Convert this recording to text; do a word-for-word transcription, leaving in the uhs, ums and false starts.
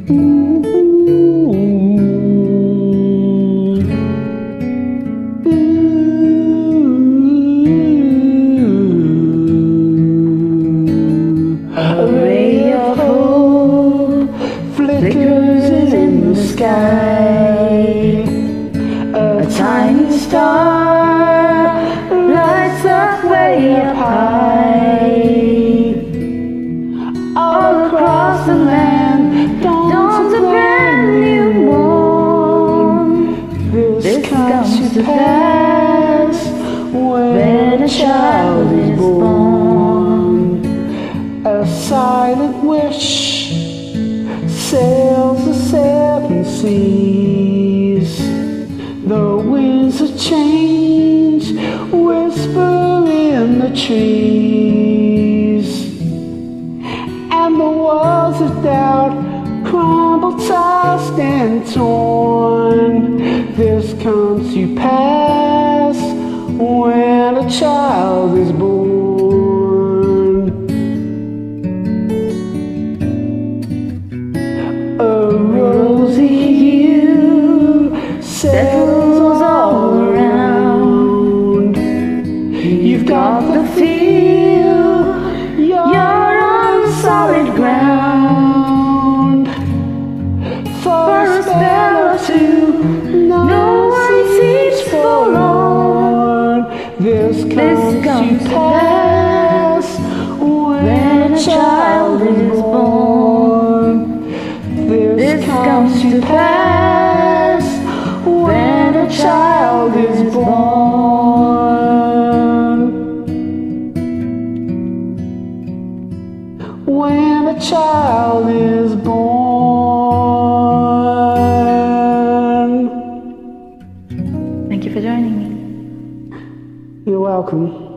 Flickers in the sky. A tiny star lights up way up high. All across the land dawns a brand new morn. This comes to pass when a child is born. A silent wish sails the seven seas. The winds of change whisper in the trees, and the walls of doubt crumble, tossed and torn. This comes to pass when a child is born. A rosy hue settles all around. You've got the feel, you're on solid ground. For a spell or two, no one seems forlorn. This comes, this comes to pass when a child is born. This comes to pass when a child is born. When a child is born. Thank you for joining me. You're welcome.